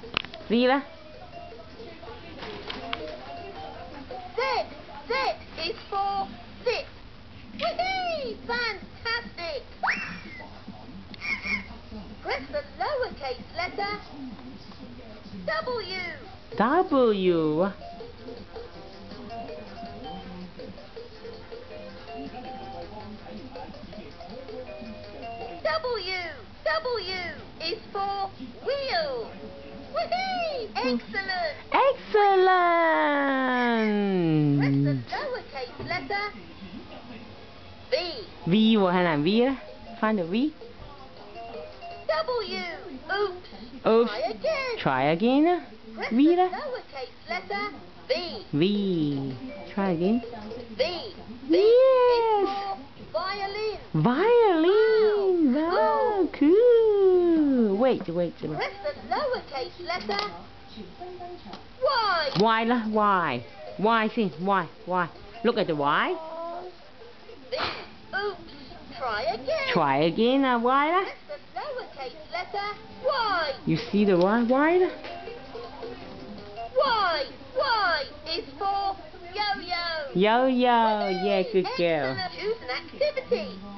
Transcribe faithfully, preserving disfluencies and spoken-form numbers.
Viva. Z. Z is for zip. Whee! Fantastic! Press the lowercase letter W. W. W. W is for wheel. Whee! Excellent! Excellent. Press the lowercase letter V. V hay là V đó? Find the V. W. Oops. Oops. Try again. Try again. Press V the đó. lowercase letter V. V. Try again. V. V Yes. is for violin. Violin. Wow. Wow, cool. Wait, wait. Press the lowercase letter Y. Y là Y. Y see. Y. Y. Look at the Y. V. Oops. Try again. Try again. Uh, Y đó. Press the lowercase letter Y. You see the Y? Y đó. Y. Y is for yo-yo. Yo yo. Yeah, good girl. Excellent. Choose an activity.